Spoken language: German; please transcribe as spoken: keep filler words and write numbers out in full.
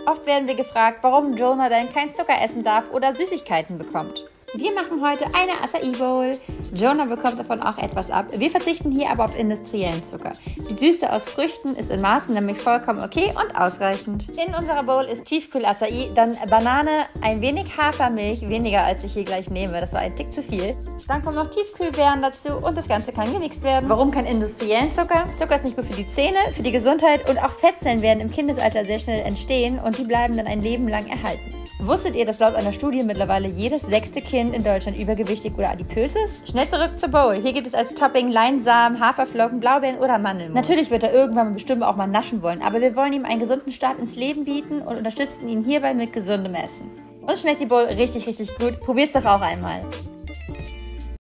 Oft werden wir gefragt, warum Jonah denn kein Zucker essen darf oder Süßigkeiten bekommt. Wir machen heute eine Acai Bowl. Jonah bekommt davon auch etwas ab. Wir verzichten hier aber auf industriellen Zucker. Die Süße aus Früchten ist in Maßen nämlich vollkommen okay und ausreichend. In unserer Bowl ist Tiefkühl-Acai, dann Banane, ein wenig Hafermilch, weniger als ich hier gleich nehme, das war ein Tick zu viel. Dann kommen noch Tiefkühlbeeren dazu und das Ganze kann gemixt werden. Warum kein industriellen Zucker? Zucker ist nicht gut für die Zähne, für die Gesundheit und auch Fettzellen werden im Kindesalter sehr schnell entstehen und die bleiben dann ein Leben lang erhalten. Wusstet ihr, dass laut einer Studie mittlerweile jedes sechste Kind in Deutschland übergewichtig oder adipös ist? Schnell zurück zur Bowl. Hier gibt es als Topping Leinsamen, Haferflocken, Blaubeeren oder Mandelmus. Natürlich wird er irgendwann bestimmt auch mal naschen wollen, aber wir wollen ihm einen gesunden Start ins Leben bieten und unterstützen ihn hierbei mit gesundem Essen. Uns schmeckt die Bowl richtig, richtig gut. Probiert's doch auch einmal.